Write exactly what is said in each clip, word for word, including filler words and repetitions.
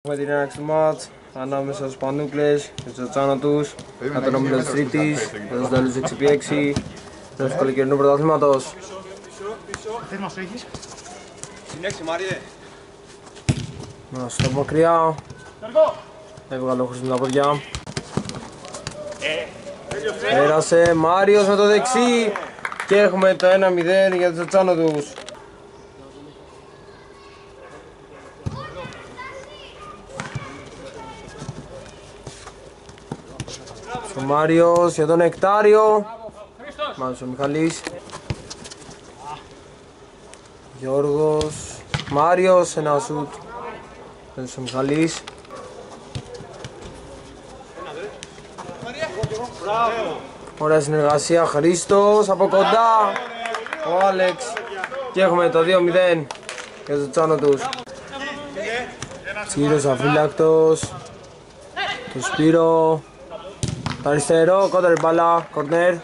Έχουμε την έναρξη του μάτς ανάμεσα στους Πανούκλες και στους Ατσάνωτους για τον όμιλο της Τρίτης, για τους Δαλούς έξι επί έξι του καλοκαιρινού πρωταθλήματος. Τι μας έχεις? Συνέξι Μάριε. Να στο μακριά. Έβγαλε ο Χρήστος με τα πόδια. Πέρασε Μάριος με το δεξί και έχουμε το ένα μηδέν για τους Ατσάνωτους. Ο Μάριος για τον Εκτάριο. Μάλιστα ο Μιχαλής. Γιώργος. Μάριος, ένα σουτ. Μάλιστα ο Μιχαλής. Ωραία συνεργασία, Χρήστος από κοντά. Ο Άλεξ. Και έχουμε το δύο μηδέν για τους Ατσάνωτους. Τσίρος αφύλακτος. Το Σπύρο. Το αριστερό, κόντρα μπάλα, κορνέρ.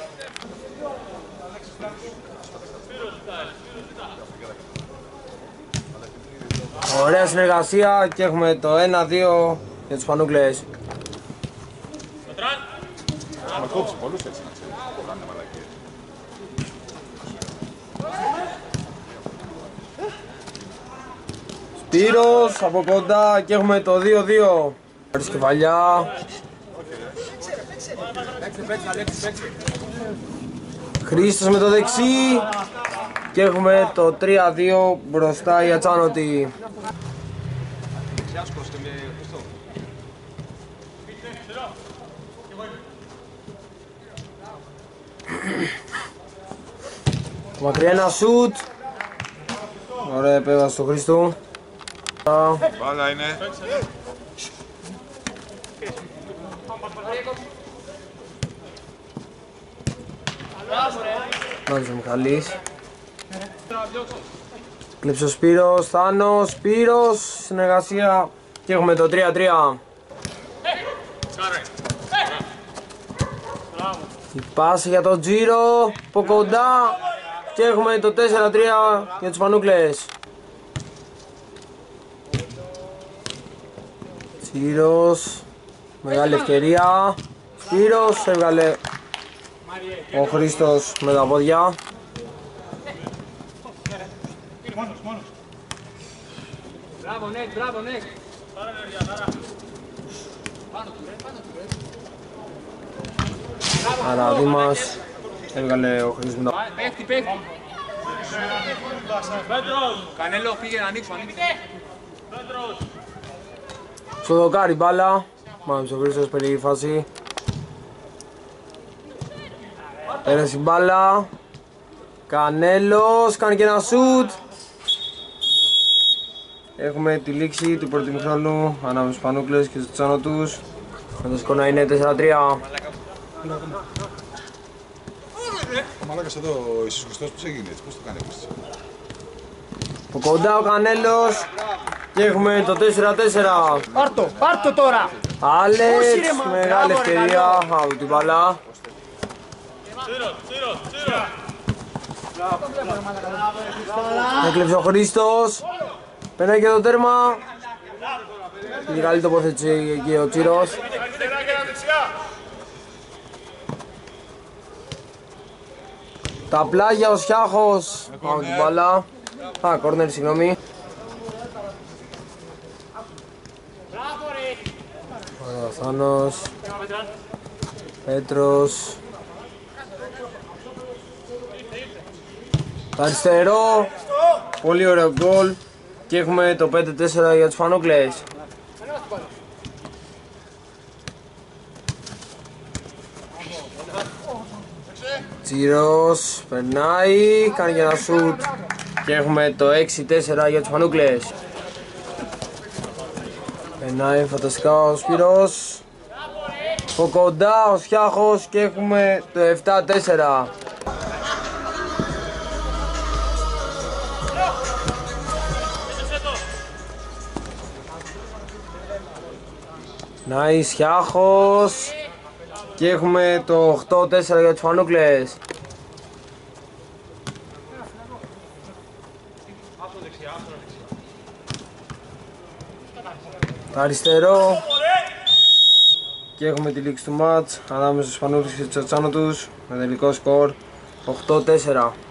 Ωραία συνεργασία και έχουμε το ένα δύο για τους Πανούκλες. Θα κόψει πολλούς έτσι να ξέρεις, που κάνουν μαλακίες. Σπύρος από κοντά και έχουμε το δύο δύο. Κεφαλιά. Χρήστος με το δεξί και έχουμε το τρία δύο μπροστά οι Ατσάνωτοι. Μακριά ένα σουτ. Ωραία επέβαση στο Χρήστο. Μπάλα είναι. Μάλιστα ο Μιχαλής. Κλέψε ο Σπύρος, Θάνος, Σπύρος, συνεργασία και έχουμε το τρία τρία. Η πάση για τον Τζίρο, από κοντά και έχουμε το τέσσερα τρία για τους Πανούκλες. Τζίρος, μεγάλη ευκαιρία. Σπύρος, έβγαλε ο Χρήστος με τα πόδια. Μπράβο Νεκ, μπράβο Νεκ. Άρα Δήμας, έβγαλε ο Χρήστος με τα πόδια. Πέφτει, πέφτει. Κανέλο, πήγε να ανοίξω, ανοίξω. Στο δοκάρι μπάλα, μάλιστα ο Χρήστος περί φάση. Πέρασε η μπάλα. Κανέλος, κάνει και ένα σουτ. Έχουμε τη λήξη του πρώτου ημιχρόνου ανάμεσα στους Πανούκλες και στους Ατσάνωτους. Με το σκορ να είναι τέσσερα τρία. Ο μαλάκας εδώ, ο Ιησούς Χριστός, πώς έγινε έτσι, πώς το κάνει έτσι. Από κοντά ο Κανέλος και έχουμε το τέσσερα τέσσερα. Πάρτο, πάρτο τώρα! Άλεξ, μεγάλη ευκαιρία από την μπάλα. Έκλεψε ο Χρήστος. Περνάει και το τέρμα. Είναι καλή τοποθέτηση εκεί ο Τσίρος. Τα πλάγια ο Σιάχος από την μπάλα. Α, κόρνερ, συγγνώμη. Ο Θάνος. Πέτρος. Το αριστερό. Πολύ ωραίο γκολ. Και έχουμε το πέντε τέσσερα για τους Πανούκλες. Τσίρος, περνάει, κάνει και ένα σουτ. Και έχουμε το έξι τέσσερα για τους Πανούκλες. Περνάει φανταστικά ο Σπύρος. Από κοντά ο Σιάχος και έχουμε το επτά τέσσερα. Νάι, Σιάχος και έχουμε το οκτώ τέσσερα για τους Πανούκλες. το αριστερό. Και έχουμε τη λήξη του μάτς ανάμεσα στους Σπανούλες και τους Τσατσάνοτους με τελικό σκορ οκτώ τέσσερα.